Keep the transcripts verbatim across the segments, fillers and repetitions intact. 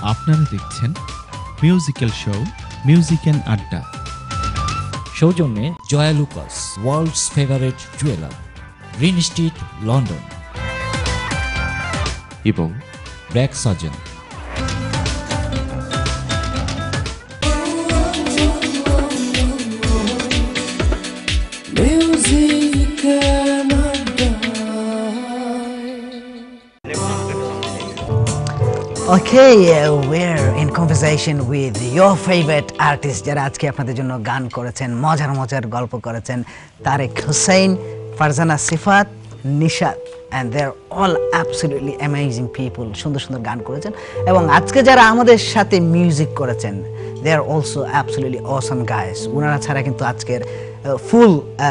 আপনারা দেখছেন musical show music and adda. সৌজন্যে Joyalukkas, world's favourite jeweller, green street, London, এবং BRAC Saajan. Okay, uh, we're in conversation with your favorite artist যারা আজকে আপনাদের জন্য গান করেছেন, মজার মজার গল্প করেছেন। তারিক, হোসেন, ফারজানা, সিফাত, Nishat, and they're all absolutely amazing people. সুন্দর সুন্দর গান করেছেন এবং আজকে যারা আমাদের সাথে মিউজিক করেছেন, they are also absolutely awesome guys. ওনারা ছাড়া কিন্তু আজকের ফুল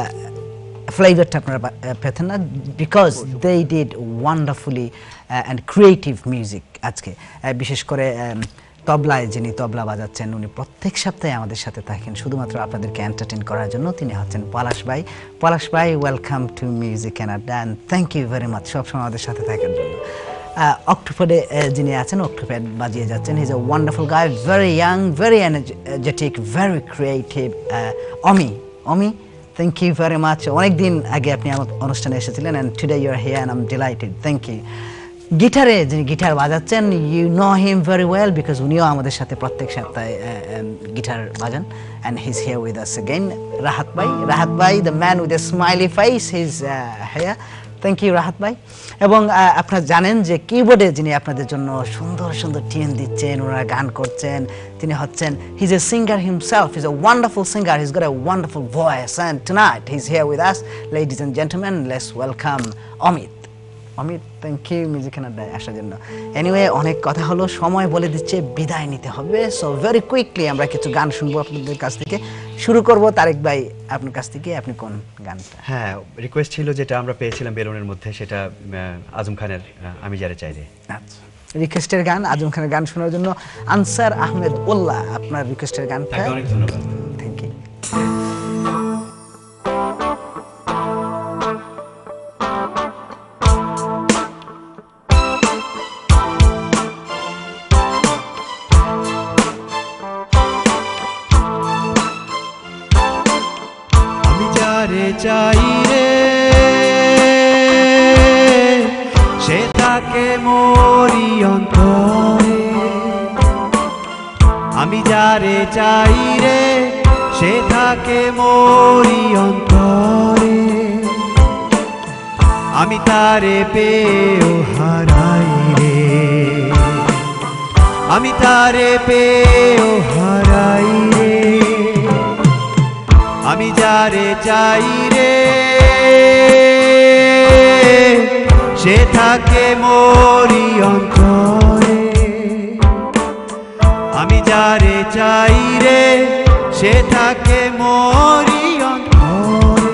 ফ্লেভারটা আপনারা পেতেন না, because they did wonderfully and creative music. আজকে বিশেষ করে তবলায় যিনি তবলা বাজাচ্ছেন, উনি প্রত্যেক সপ্তাহে আমাদের সাথে থাকেন শুধুমাত্র আপনাদেরকে এন্টারটেইন করার জন্য। তিনি হচ্ছেন পলাশ ভাই। পলাশ ভাই, welcome to music and adda, and thank you very much সবসময় আমাদের সাথে থাকার জন্য। অক্টোপ্যাডে যিনি আছেন, অক্টোপ্যাড বাজিয়ে যাচ্ছেন, he is a wonderful guy, very young, very energetic, very creative. Omi, Omi, thank you very much. অনেকদিন আগে আপনি আমার অনুষ্ঠানে এসেছিলেন, and today you are here and I am delighted. Thank you. গিটারে যিনি গিটার বাজাচ্ছেন, you know him very well because উনিও আমাদের সাথে প্রত্যেক সপ্তাহে গিটার বাজান, and he is here with us again. Rahat ভাই, রাহাত ভাই, the man with A smiley face, he is here. Thank you Rahat ভাই। এবং আপনারা জানেন যে কিবোর্ডে যিনি আপনাদের জন্য সুন্দর সুন্দর টিউন দিচ্ছেন, ওনারা গান করছেন, তিনি হচ্ছেন, he is a singer himself, he is a wonderful singer, he is got a wonderful voice, and tonight he is here with us. Ladies and gentleman, let's welcome Amit. Amit, thank you music and আড্ডায় আসার জন্য। Anyway, অনেক কথা হলো, সময় বলে দিচ্ছে বিদায় নিতে হবে। সো ভেরি কুইকলি আমরা কিছু গান শুনবো আপনাদের কাছ থেকে। শুরু করব তারিক ভাই আপনার কাছ থেকে। আপনি কোন গানটা? হ্যাঁ, রিকোয়েস্ট ছিল যেটা আমরা পেয়েছিলাম বেলুনের মধ্যে, সেটা আজম খানের আমি যারে চাইলে। আচ্ছা, রিকোয়েস্টের গান, আজম খানের গান শোনার জন্য আনসার আহমেদ উল্লাহ আপনার রিকোয়েস্টের গানটা। অনেক ধন্যবাদ। Thank you. চাই রে সে তাকে মরি অন্তরে, আমি যারে চাই রে সে তাকে মরি অন্তরে, আমি তারে পেয়েও হারাই রে, আমি তারে পেয়েও হারাই রে, আমি যারে চাই রে সে থাকে মরি অন্তরে, আমি যারে চাই রে সে থাকে মরি অন্তরে।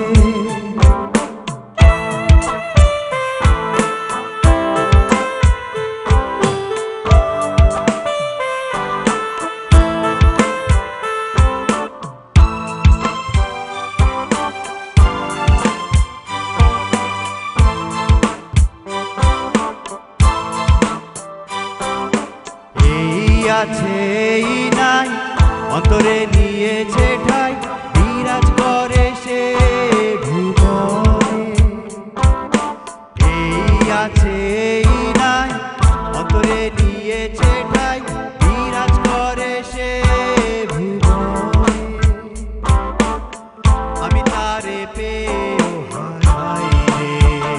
আছে নাই অন্তরে নিয়েছে ঠাই, বিরাজ করে সে ভুবনে, এই আছে নাই অন্তরে নিয়েছে ঠাই, বিরাজ করে সে ভুবনে, আমি তারে পেয়েও হারাই রে,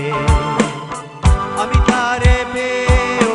আমি তারে পেয়েও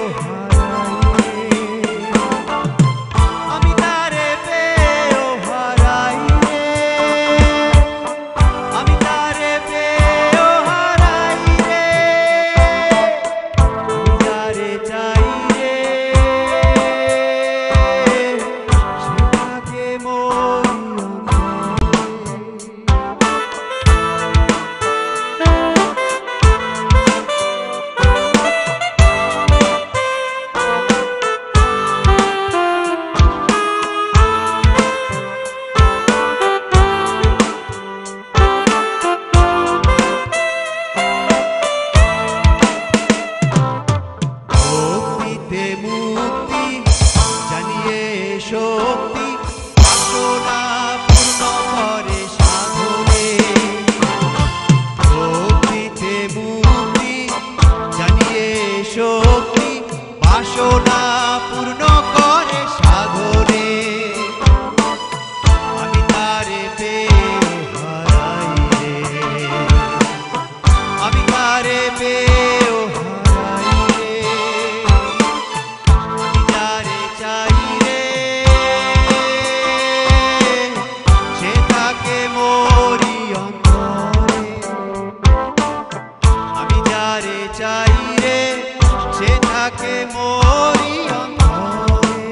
থাকে মোরি অন্তরে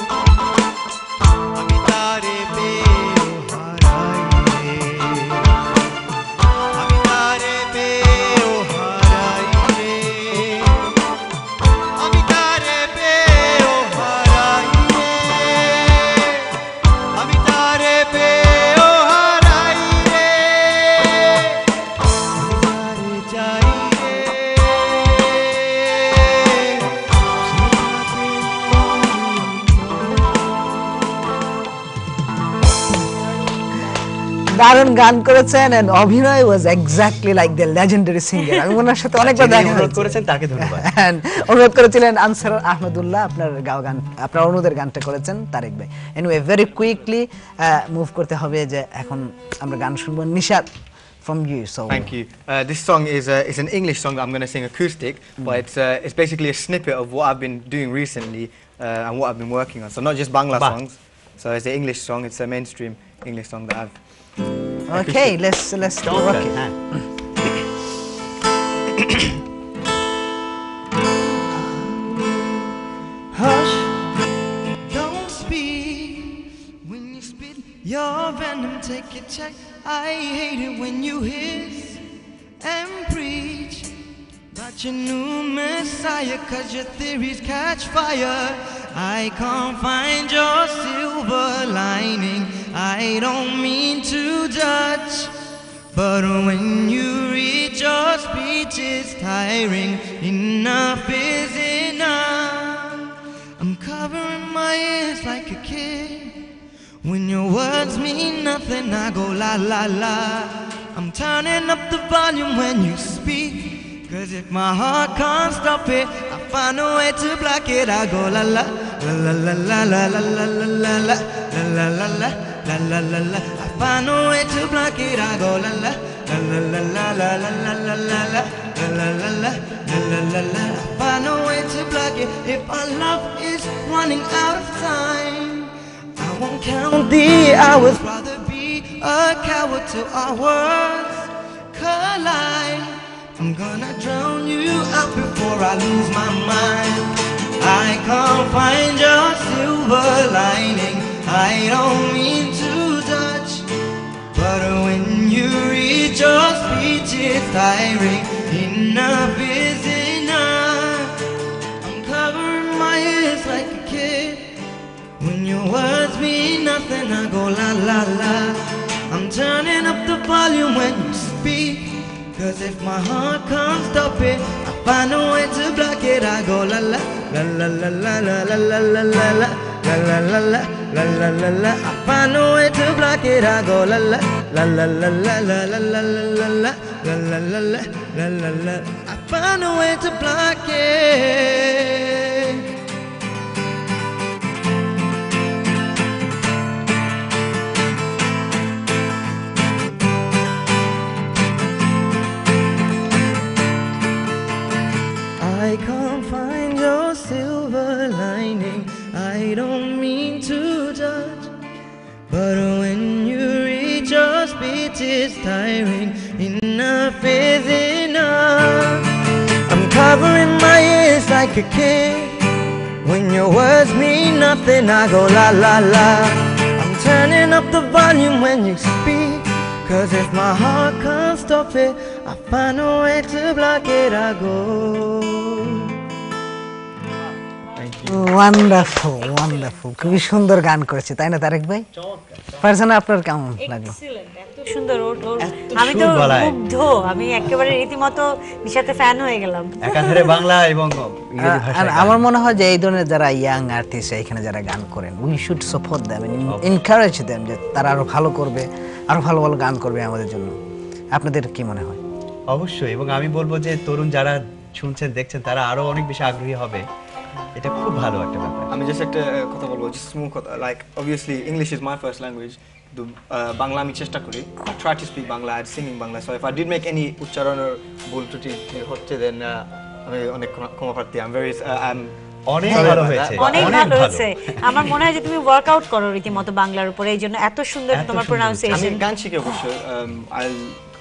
আমি তারে পেয়েও হারাই রে আমি তারে পেয়েও হারাই রে আমি তারে পেয়েও হারাই রে আমি তারে পেয়েও হারাই রে আমি তারে চাই দারুণ গান করেছেন and অভিনয় was exactly like the legendary singer আমি ওনার সাথে অনেকবার যিনি দেখা অনুরোধ হয়েছে করেছেন তাকে ধন্যবাদ। And অনুরোধ করেছিলেন আনসার আহমেদুল্লাহ আপনার গাও গান আপনার অনুরোধের গানটা করেছেন তারেক ভাই এনিওয়ে ভেরি কুইকলি মুভ করতে হবে যে এখন আমরা গান শুনবো Nishat from you so Thank you. Uh, this song is uh, is an English song that I'm going to sing acoustic, but it's uh, it's basically a snippet of what I've been doing recently uh, and what I've been working on. So not just Bangla Bah. songs. So it's an English song. It's a mainstream English song that I've. okay let's let's rock চমৎকার, it হ্যাঁ। Hush, don't speak when you spit your venom. Take your check. I hate it when you hiss and preach about your new messiah, 'cause your theories catch fire. I can't find your silver lining. I don't mean to judge, but when you reach your speech is tiring. Enough is enough. I'm covering my ears like a kid. When your words mean nothing, I go la la la. I'm turning up the volume when you speak, 'cause if my heart can't stop it, I find a way to block it. I go la la la la la la la la la la la la la la la la la la la. I find a way to block it. I go la la la la la la la la la la la la la la la la la la. I find a way to block it. If our love is running out of time, I won't count the hours. Rather be a coward till our words collide. I'm gonna drown you out before I lose my mind. I can't find your silver lining. I don't mean to judge, but when you reach your speech is tiring. Enough is enough. I'm covering my ears like a kid. When your words mean nothing, I go la la la. I'm turning up the volume when you speak, 'cause if my heart can't stop it, I find a way to block it. I go la la la la la la la la la la la la la la la la la la la. I find a way to block it. I go la la la la la la la la la la la la la la la la la la. I find a way to block it. I can't find your silver lining. I don't mean to judge, but when you reach your speech is tiring. Enough is enough. I'm covering my ears like a kid. When your words mean nothing, I go la la la. I'm turning up the volume when you speak, 'cause if my heart can't stop it, I find a way to block it. I go. Wonderful wonderful খুবই সুন্দর গান করেছে তাই না তারেক ভাই ফারজানা আপনার কেমন লাগলো এক্সিলেন্ট এত সুন্দর ওর ওর এত আমি তো সুর গলায়। মুগ্ধ আমি একেবারে রীতিমতো নিশাতে ফ্যান হয়ে গেলাম একাধারে বাংলা এবং ইংরেজি আর ভাষায় গান। আমার মনে হয় যে এই ধরনের যারা ইয়াং আর্টিস্ট এখানে যারা গান করেন we should support them encourage them যে তারা আরো ভালো করবে আরো ভালো ভালো গান করবে আমাদের জন্য আপনাদের কি মনে হয় অবশ্যই এবং আমি বলবো যে তরুণ যারা শুনছেন দেখছেন তারা আরো অনেক বেশি আগ্রহী হবে এটা খুব ভালো একটা ব্যাপার আমি জাস্ট একটা কথা বলবো just small কথা like obviously English is my first language তো বাংলা আমি চেষ্টা করি I try to speak Bangla and singing Bangla so if I did make any উচ্চারণের ভুল ত্রুটি হচ্ছে then আমি অনেক ক্ষমা প্রার্থী I'm very uh, I'm অনেক Sorry ভালো about হয়েছে that. অনেক ভালো হয়েছে আমার মনে হয় যে তুমি ওয়ার্কআউট করো রীতিমতো বাংলার উপরে এইজন্য এত সুন্দর এত তোমার সুন্দর। প্রোনাউন্সিয়েশন আমি গান শিখে অবশ্য um, I'll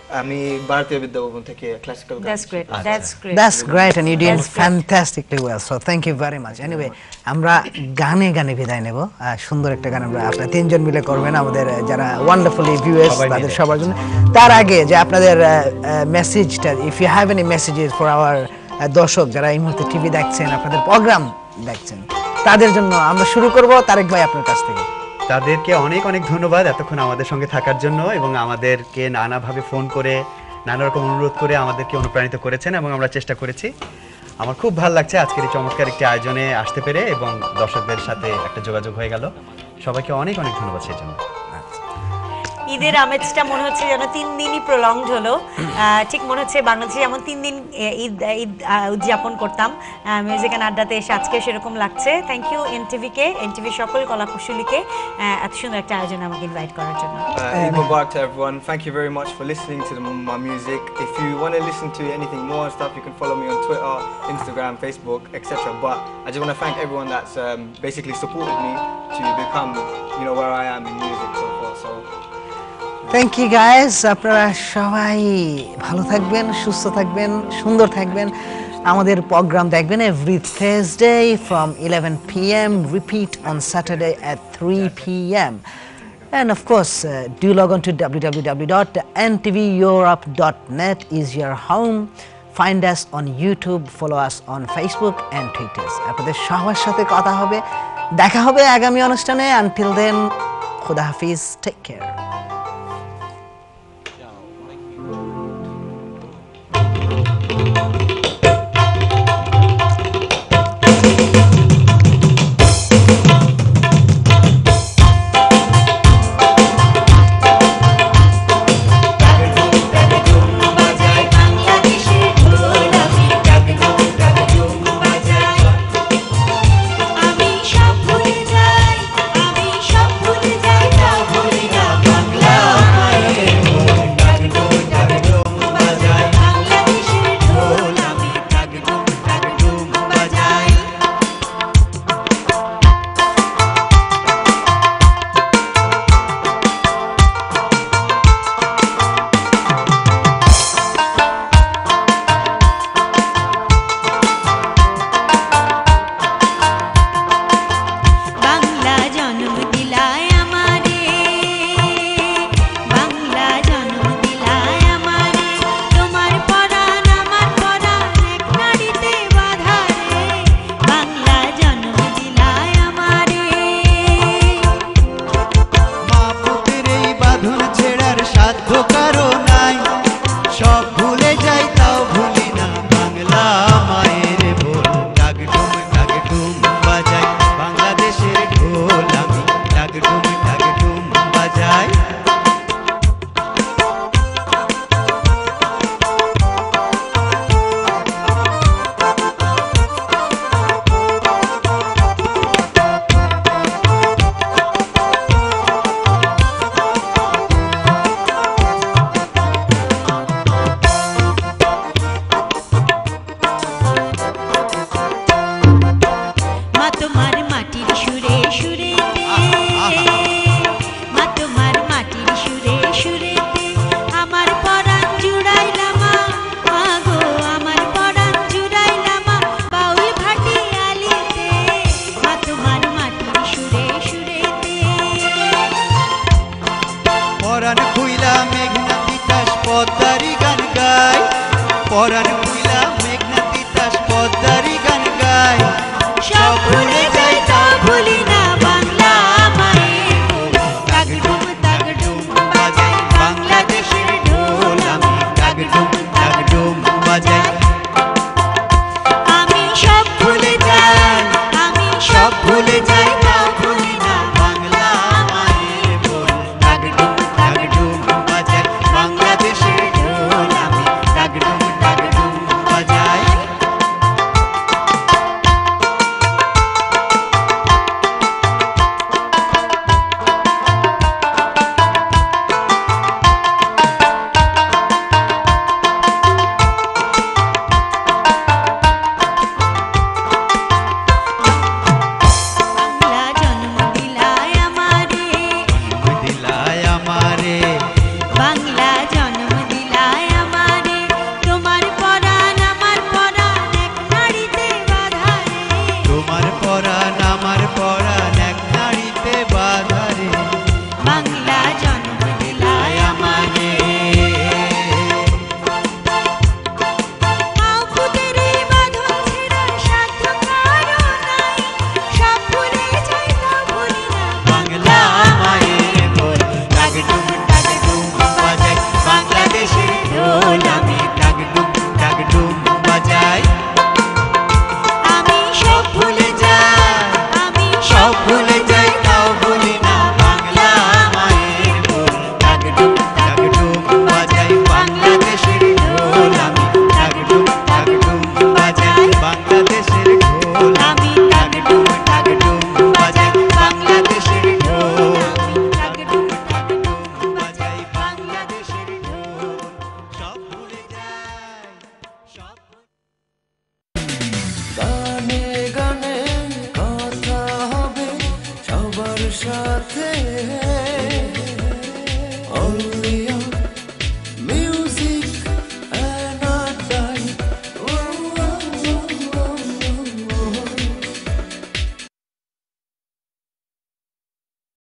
আমি ভারতীয় বিদ্যাভবন থেকে classical That's great. That's great. That's great and you did That's great. fantastically well. So thank you very much. Anyway, আমরা গানে গানে বিদায় নেব। আহ, সুন্দর একটা গান আমরা আপনারা তিনজন মিলে করবেন আমাদের আহ, যারা ওয়ান্ডারফুলি ভিউয়ার্স সবাই তাদের মিলে। সবার জন্য। তার আগে যে আপনাদের মেসেজটা if you have any messages for our দর্শক যারা এই মুহূর্তে টিভি দেখছেন আপনাদের প্রোগ্রাম দেখছেন তাদের জন্য আমরা শুরু করব তারেক ভাই আপনার কাছ থেকে। তাদেরকে অনেক অনেক ধন্যবাদ এতক্ষণ আমাদের সঙ্গে থাকার জন্য এবং আমাদেরকে নানাভাবে ফোন করে নানা রকম অনুরোধ করে আমাদেরকে অনুপ্রাণিত করেছেন এবং আমরা চেষ্টা করেছি। আমার খুব ভালো লাগছে আজকের এই চমৎকার একটি আয়োজনে আসতে পেরে এবং দর্শকদের সাথে একটা যোগাযোগ হয়ে গেল। সবাইকে অনেক অনেক ধন্যবাদ সেই জন্য। ঈদের আমেজটা মনে হচ্ছে যেন তিন দিনই প্রলংড হলো। আহ, ঠিক মনে হচ্ছে বাংলাদেশে যেমন তিন দিন আহ, ঈদ ঈদ আহ, উদযাপন করতাম মিউজিক অ্যান্ড আড্ডাতে এসে আজকে সেরকম লাগছে। থ্যাংক ইউ এনটিভিকে এনটিভির সকল কলা কুশলীকে আহ, এত সুন্দর একটা আয়োজনে আমাকে ইনভাইট করার জন্য। Uh, Eid Mubarak to everyone. Thank you very much for listening to the, my music. If you want to listen to anything more and stuff, you can follow me on Twitter, Instagram, Facebook, et cetera. But I just want to thank everyone that's um, basically supported me to become, you know, where I am in music so far. So. Thank you guys, আপনারা সবাই ভালো থাকবেন, সুস্থ থাকবেন, সুন্দর থাকবেন। আমাদের programme দেখবেন every Thursday from eleven P M, repeat on Saturday at three P M. And of course, uh, do log on to w w w dot n t v europe dot net is your home. Find us on YouTube, follow us on Facebook and Twitter. আপনাদের সবার সাথে কথা হবে, দেখা হবে আগামী অনুষ্ঠানে। Until then, খুদা হাফিজ, take care.